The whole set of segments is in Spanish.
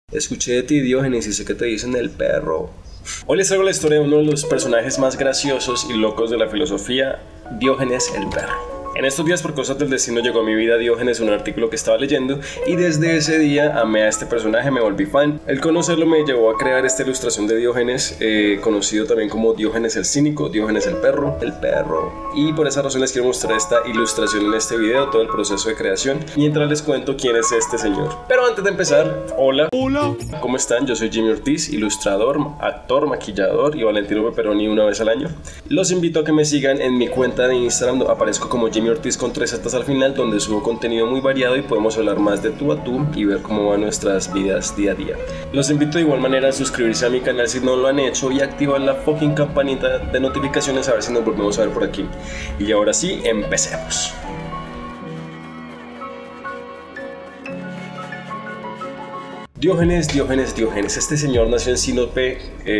Escuché de ti, Diógenes, y sé que te dicen el perro. Hoy les traigo la historia de uno de los personajes más graciosos y locos de la filosofía, Diógenes el perro. En estos días, por cosas del destino, llegó a mi vida Diógenes, un artículo que estaba leyendo, y desde ese día amé a este personaje, me volví fan. El conocerlo me llevó a crear esta ilustración de Diógenes, conocido también como Diógenes el cínico, Diógenes el perro, y por esa razón les quiero mostrar esta ilustración en este video, todo el proceso de creación, mientras les cuento quién es este señor. Pero antes de empezar, hola, ¿cómo están? Yo soy Jimmy Ortiz, ilustrador, actor, maquillador y Valentino Pepperoni una vez al año. Los invito a que me sigan en mi cuenta de Instagram, aparezco como Jimmy Ortiz con 3 zetas al final, donde subo contenido muy variado y podemos hablar más de tú a tú y ver cómo van nuestras vidas día a día. Los invito de igual manera a suscribirse a mi canal si no lo han hecho y activar la fucking campanita de notificaciones a ver si nos volvemos a ver por aquí. Y ahora sí, empecemos. Diógenes. Este señor nació en Sinope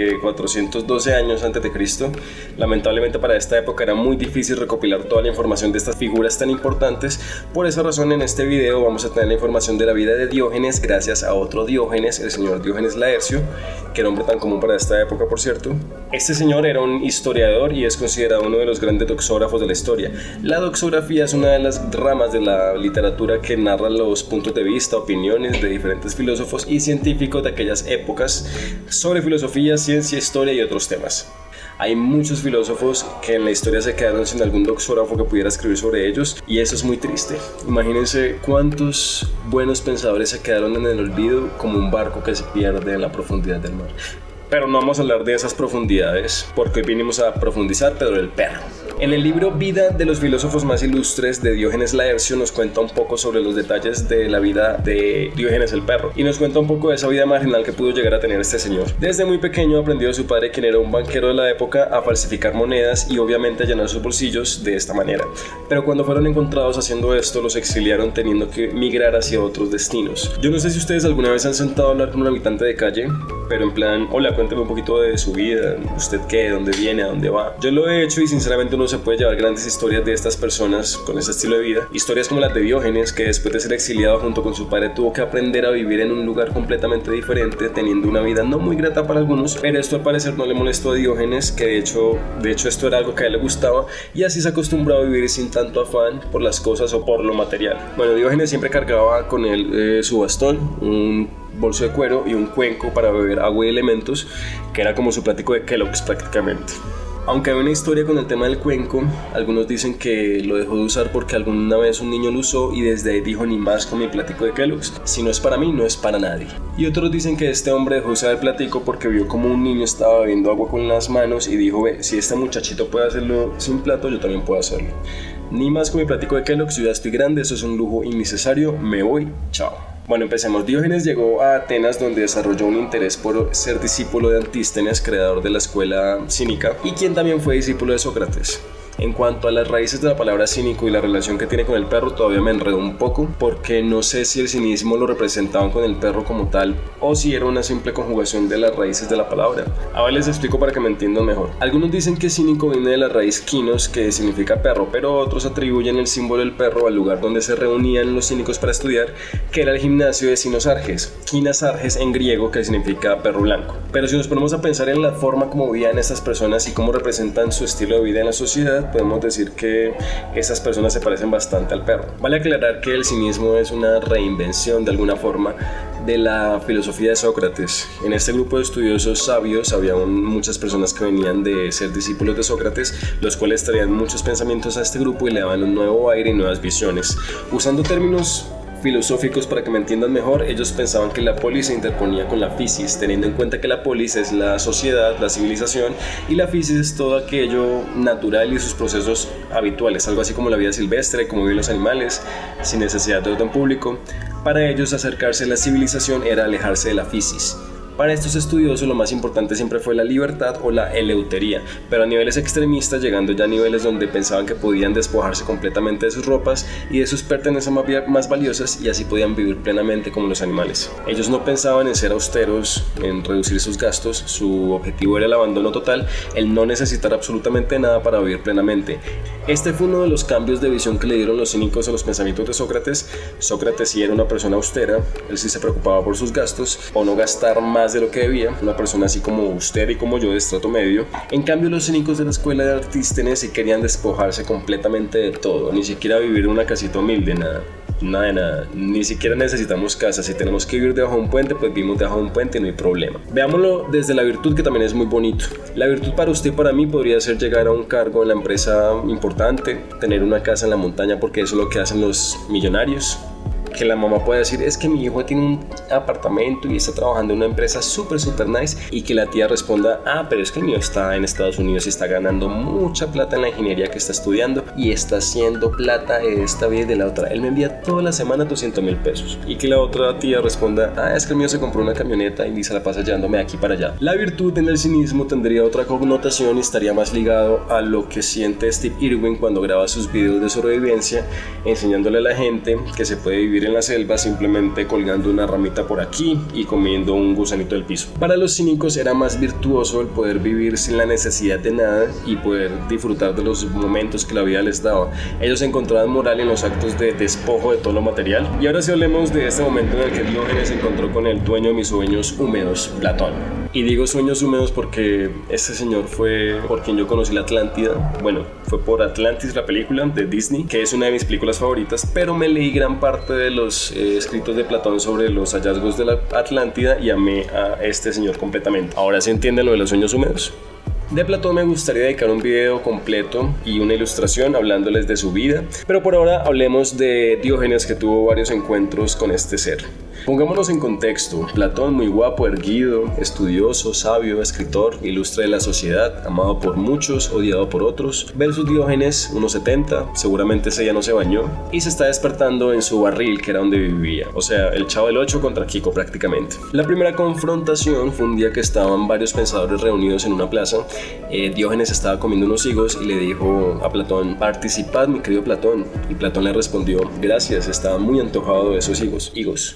412 años antes de Cristo. Lamentablemente para esta época era muy difícil recopilar toda la información de estas figuras tan importantes. Por esa razón en este video vamos a tener la información de la vida de Diógenes gracias a otro Diógenes, el señor Diógenes Laercio, que era un nombre tan común para esta época, por cierto. Este señor era un historiador y es considerado uno de los grandes doxógrafos de la historia. La doxografía es una de las ramas de la literatura que narra los puntos de vista, opiniones de diferentes filósofos y científicos de aquellas épocas sobre filosofía, ciencia, historia y otros temas. Hay muchos filósofos que en la historia se quedaron sin algún doxógrafo que pudiera escribir sobre ellos y eso es muy triste. Imagínense cuántos buenos pensadores se quedaron en el olvido como un barco que se pierde en la profundidad del mar. Pero no vamos a hablar de esas profundidades porque hoy vinimos a profundizar, pero del perro. En el libro Vida de los filósofos más ilustres de Diógenes Laercio nos cuenta un poco sobre los detalles de la vida de Diógenes el perro y nos cuenta un poco de esa vida marginal que pudo llegar a tener este señor. Desde muy pequeño aprendió de su padre, quien era un banquero de la época, a falsificar monedas y obviamente a llenar sus bolsillos de esta manera. Pero cuando fueron encontrados haciendo esto, los exiliaron teniendo que migrar hacia otros destinos. Yo no sé si ustedes alguna vez han sentado a hablar con un habitante de calle, pero en plan, hola, cuénteme un poquito de su vida, usted qué, de dónde viene, a dónde va. Yo lo he hecho y sinceramente uno se puede llevar grandes historias de estas personas con ese estilo de vida. Historias como las de Diógenes, que después de ser exiliado junto con su padre tuvo que aprender a vivir en un lugar completamente diferente, teniendo una vida no muy grata para algunos, pero esto al parecer no le molestó a Diógenes, que de hecho esto era algo que a él le gustaba y así se acostumbró a vivir sin tanto afán por las cosas o por lo material. Bueno, Diógenes siempre cargaba con él su bastón, un bolso de cuero y un cuenco para beber agua y elementos, que era como su plático de Kellogg's prácticamente. Aunque hay una historia con el tema del cuenco, algunos dicen que lo dejó de usar porque alguna vez un niño lo usó y desde ahí dijo: ni más con mi plático de Kellogg's, si no es para mí, no es para nadie. Y otros dicen que este hombre dejó de usar el plático porque vio como un niño estaba bebiendo agua con las manos y dijo: ve, si este muchachito puede hacerlo sin plato, yo también puedo hacerlo. Ni más con mi plático de Kellogg's, yo ya estoy grande, eso es un lujo innecesario, me voy, chao. Bueno, empecemos. Diógenes llegó a Atenas, donde desarrolló un interés por ser discípulo de Antístenes, creador de la escuela cínica, y quien también fue discípulo de Sócrates. En cuanto a las raíces de la palabra cínico y la relación que tiene con el perro, todavía me enredo un poco, porque no sé si el cinismo lo representaban con el perro como tal, o si era una simple conjugación de las raíces de la palabra. Ahora les explico para que me entiendan mejor. Algunos dicen que cínico viene de la raíz kinos, que significa perro, pero otros atribuyen el símbolo del perro al lugar donde se reunían los cínicos para estudiar, que era el gimnasio de Sinosarges, Kinasarges en griego, que significa perro blanco. Pero si nos ponemos a pensar en la forma como vivían estas personas y cómo representan su estilo de vida en la sociedad, podemos decir que esas personas se parecen bastante al perro. Vale aclarar que el cinismo es una reinvención de alguna forma de la filosofía de Sócrates. En este grupo de estudiosos sabios había muchas personas que venían de ser discípulos de Sócrates, los cuales traían muchos pensamientos a este grupo y le daban un nuevo aire y nuevas visiones. Usando términos filosóficos para que me entiendan mejor, ellos pensaban que la polis se interponía con la physis, teniendo en cuenta que la polis es la sociedad, la civilización, y la physis es todo aquello natural y sus procesos habituales, algo así como la vida silvestre, como viven los animales, sin necesidad de orden público. Para ellos acercarse a la civilización era alejarse de la physis. Para estos estudiosos lo más importante siempre fue la libertad o la eleutería, pero a niveles extremistas, llegando ya a niveles donde pensaban que podían despojarse completamente de sus ropas y de sus pertenencias más valiosas, y así podían vivir plenamente como los animales. Ellos no pensaban en ser austeros, en reducir sus gastos, su objetivo era el abandono total, el no necesitar absolutamente nada para vivir plenamente. Este fue uno de los cambios de visión que le dieron los cínicos a los pensamientos de Sócrates. Sócrates sí era una persona austera, él sí se preocupaba por sus gastos o no gastar más de lo que debía, una persona así como usted y como yo, de estrato medio. En cambio, los cínicos de la escuela de Aristóteles sí querían despojarse completamente de todo, ni siquiera vivir en una casita humilde, nada de nada, ni siquiera necesitamos casa. Si tenemos que vivir debajo de un puente, pues vivimos debajo de un puente y no hay problema. Veámoslo desde la virtud, que también es muy bonito. La virtud para usted y para mí podría ser llegar a un cargo en la empresa importante, tener una casa en la montaña, porque eso es lo que hacen los millonarios. Que la mamá pueda decir, es que mi hijo tiene un apartamento y está trabajando en una empresa súper nice, y que la tía responda, pero es que el mío está en Estados Unidos y está ganando mucha plata en la ingeniería que está estudiando y está haciendo plata de esta vida y de la otra. Él me envía toda la semana 200.000 pesos. Y que la otra tía responda, es que el mío se compró una camioneta y se la pasa llevándome de aquí para allá. La virtud en el cinismo tendría otra connotación y estaría más ligado a lo que siente Steve Irwin cuando graba sus videos de sobrevivencia, enseñándole a la gente que se puede vivir en la selva simplemente colgando una ramita por aquí y comiendo un gusanito del piso. Para los cínicos era más virtuoso el poder vivir sin la necesidad de nada y poder disfrutar de los momentos que la vida les daba. Ellos encontraban moral en los actos de despojo de todo lo material. Y ahora sí hablemos de este momento en el que Diógenes se encontró con el dueño de mis sueños húmedos, Platón. Y digo sueños húmedos porque este señor fue por quien yo conocí la Atlántida. Bueno, fue por Atlantis, la película de Disney, que es una de mis películas favoritas, pero me leí gran parte de los escritos de Platón sobre los hallazgos de la Atlántida y amé a este señor completamente. Ahora sí entienden lo de los sueños húmedos. De Platón me gustaría dedicar un video completo y una ilustración hablándoles de su vida, pero por ahora hablemos de Diógenes, que tuvo varios encuentros con este ser. Pongámonos en contexto. Platón, muy guapo, erguido, estudioso, sabio, escritor, ilustre de la sociedad, amado por muchos, odiado por otros, versus Diógenes, 1,70, seguramente ese ya no se bañó, y se está despertando en su barril, que era donde vivía, o sea, el Chavo del 8 contra Kiko prácticamente. La primera confrontación fue un día que estaban varios pensadores reunidos en una plaza. Diógenes estaba comiendo unos higos y le dijo a Platón, participad, mi querido Platón, y Platón le respondió, gracias, estaba muy antojado de esos higos.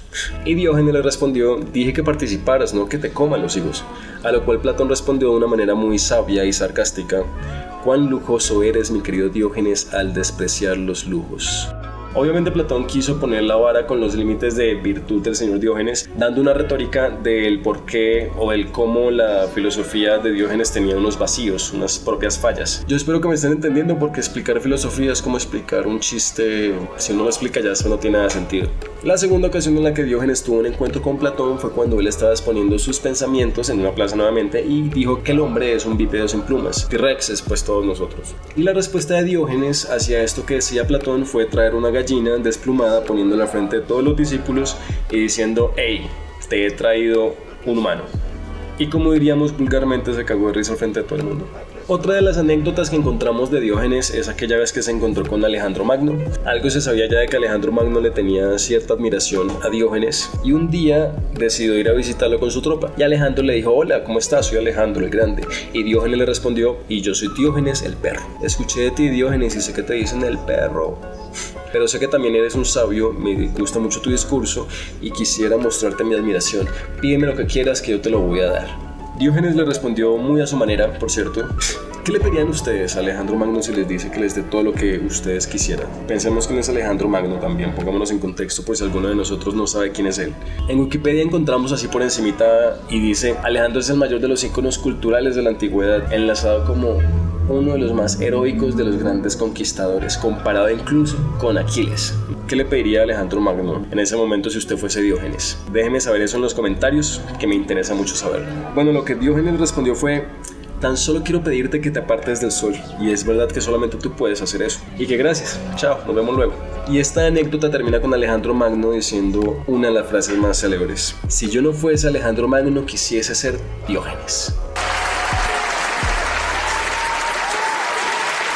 Y Diógenes le respondió, dije que participaras, no que te coman los higos. A lo cual Platón respondió de una manera muy sabia y sarcástica, cuán lujoso eres, mi querido Diógenes, al despreciar los lujos. Obviamente Platón quiso poner la vara con los límites de virtud del señor Diógenes, dando una retórica del por qué o el cómo la filosofía de Diógenes tenía unos vacíos, unas propias fallas. Yo espero que me estén entendiendo, porque explicar filosofía es como explicar un chiste. Si uno lo explica ya eso no tiene nada de sentido. La segunda ocasión en la que Diógenes tuvo un encuentro con Platón fue cuando él estaba exponiendo sus pensamientos en una plaza nuevamente y dijo que el hombre es un bípedo sin plumas. T-Rex es pues todos nosotros. Y la respuesta de Diógenes hacia esto que decía Platón fue traer una gallina desplumada, poniéndola frente de todos los discípulos y diciendo, hey, te he traído un humano. Y como diríamos vulgarmente, se cagó de risa frente a todo el mundo. Otra de las anécdotas que encontramos de Diógenes es aquella vez que se encontró con Alejandro Magno. Algo se sabía ya de que Alejandro Magno le tenía cierta admiración a Diógenes, y un día decidió ir a visitarlo con su tropa. Y Alejandro le dijo, hola, ¿cómo estás? Soy Alejandro el Grande. Y Diógenes le respondió, y yo soy Diógenes el perro. Escuché de ti, Diógenes, y sé que te dicen el perro. Pero sé que también eres un sabio, me gusta mucho tu discurso y quisiera mostrarte mi admiración. Pídeme lo que quieras que yo te lo voy a dar. Diógenes le respondió muy a su manera, por cierto. ¿Qué le pedirían ustedes a Alejandro Magno si les dice que les dé todo lo que ustedes quisieran? Pensemos quién es Alejandro Magno también, pongámonos en contexto por si alguno de nosotros no sabe quién es él. En Wikipedia encontramos así por encimita y dice, Alejandro es el mayor de los íconos culturales de la antigüedad, enlazado como uno de los más heroicos de los grandes conquistadores, comparado incluso con Aquiles. ¿Qué le pediría a Alejandro Magno en ese momento si usted fuese Diógenes? Déjeme saber eso en los comentarios, que me interesa mucho saberlo. Bueno, lo que Diógenes respondió fue, tan solo quiero pedirte que te apartes del sol, y es verdad que solamente tú puedes hacer eso. Y que gracias, chao, nos vemos luego. Y esta anécdota termina con Alejandro Magno diciendo una de las frases más célebres, si yo no fuese Alejandro Magno quisiese ser Diógenes.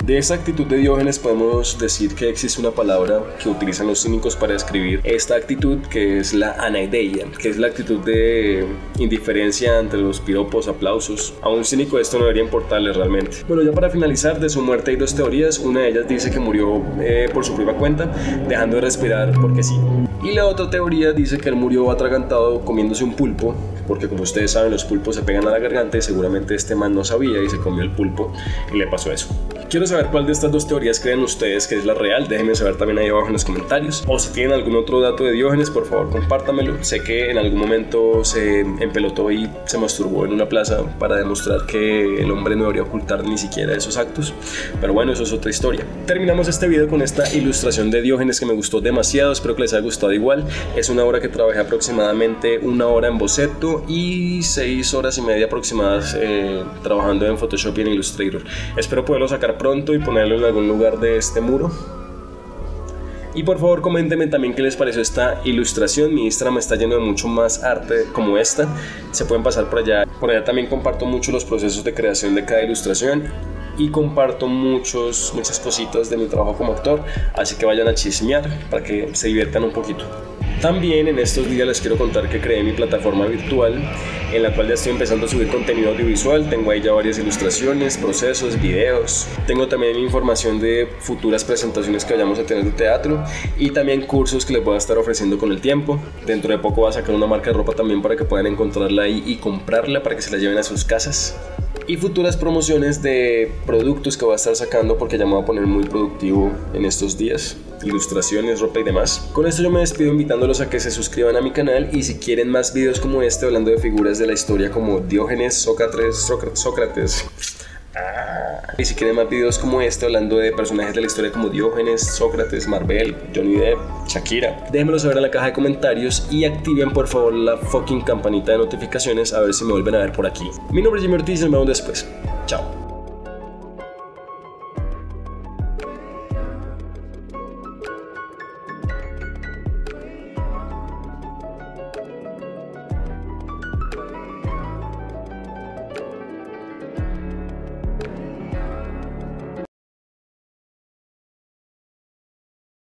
De esta actitud de Diógenes podemos decir que existe una palabra que utilizan los cínicos para describir esta actitud, que es la anaideia, que es la actitud de indiferencia ante los piropos, aplausos. A un cínico esto no debería importarle realmente. Bueno, ya para finalizar, de su muerte hay dos teorías. Una de ellas dice que murió por su propia cuenta, dejando de respirar porque sí. Y la otra teoría dice que él murió atragantado comiéndose un pulpo, porque como ustedes saben, los pulpos se pegan a la garganta y seguramente este man no sabía y se comió el pulpo y le pasó eso. Quiero saber cuál de estas dos teorías creen ustedes que es la real. Déjenme saber también ahí abajo en los comentarios. O si tienen algún otro dato de Diógenes, por favor compártamelo. Sé que en algún momento se empelotó y se masturbó en una plaza para demostrar que el hombre no debería ocultar ni siquiera esos actos, pero bueno, eso es otra historia. Terminamos este video con esta ilustración de Diógenes que me gustó demasiado. Espero que les haya gustado igual. Es una obra que trabajé aproximadamente 1 hora en boceto y 6 horas y media aproximadas trabajando en Photoshop y en Illustrator. Espero poderlo sacar pronto y ponerlo en algún lugar de este muro. Y por favor coméntenme también qué les pareció esta ilustración. Mi Instagram está lleno de mucho más arte como esta. Se pueden pasar por allá. Por allá también comparto mucho los procesos de creación de cada ilustración y comparto muchas cositas de mi trabajo como actor. Así que vayan a chismear para que se diviertan un poquito. También en estos días les quiero contar que creé mi plataforma virtual en la cual ya estoy empezando a subir contenido audiovisual. Tengo ahí ya varias ilustraciones, procesos, videos. Tengo también información de futuras presentaciones que vayamos a tener de teatro y también cursos que les voy a estar ofreciendo con el tiempo. Dentro de poco voy a sacar una marca de ropa también para que puedan encontrarla ahí y comprarla para que se la lleven a sus casas. Y futuras promociones de productos que voy a estar sacando porque ya me voy a poner muy productivo en estos días. Ilustraciones, ropa y demás. Con esto yo me despido invitándolos a que se suscriban a mi canal y si quieren más videos como este hablando de figuras de la historia como Diógenes, Sócrates. Y si quieren más videos como este hablando de personajes de la historia como Diógenes, Sócrates, Marvel, Johnny Depp, Shakira, déjenmelo saber en la caja de comentarios y activen por favor la fucking campanita de notificaciones a ver si me vuelven a ver por aquí. Mi nombre es Jimmy Ortiz y nos vemos después. Chao.